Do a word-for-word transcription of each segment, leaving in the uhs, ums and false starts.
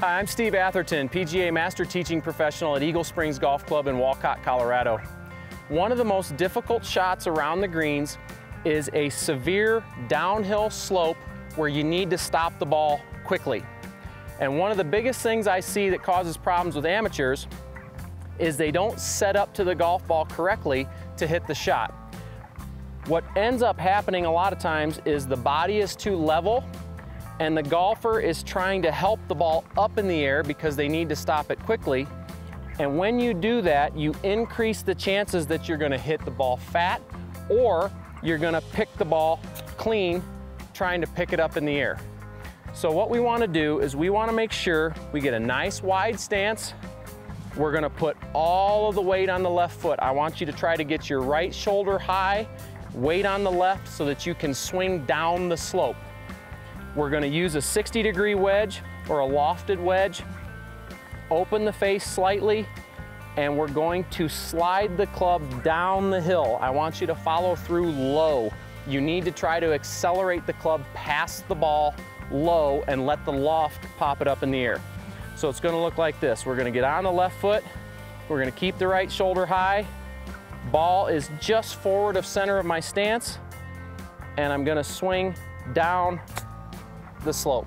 Hi, I'm Steve Atherton, P G A Master Teaching Professional at Eagle Springs Golf Club in Walcott, Colorado. One of the most difficult shots around the greens is a severe downhill slope where you need to stop the ball quickly. And one of the biggest things I see that causes problems with amateurs is they don't set up to the golf ball correctly to hit the shot. What ends up happening a lot of times is the body is too level and the golfer is trying to help the ball up in the air because they need to stop it quickly. And when you do that, you increase the chances that you're gonna hit the ball fat or you're gonna pick the ball clean trying to pick it up in the air. So what we wanna do is we wanna make sure we get a nice wide stance. We're gonna put all of the weight on the left foot. I want you to try to get your right shoulder high, weight on the left so that you can swing down the slope. We're gonna use a sixty degree wedge or a lofted wedge. Open the face slightly, and we're going to slide the club down the hill. I want you to follow through low. You need to try to accelerate the club past the ball low and let the loft pop it up in the air. So it's gonna look like this. We're gonna get on the left foot, we're gonna keep the right shoulder high, ball is just forward of center of my stance, and I'm gonna swing down the slope.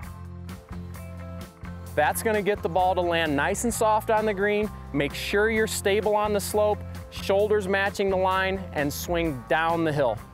That's gonna get the ball to land nice and soft on the green. Make sure you're stable on the slope, shoulders matching the line, and swing down the hill.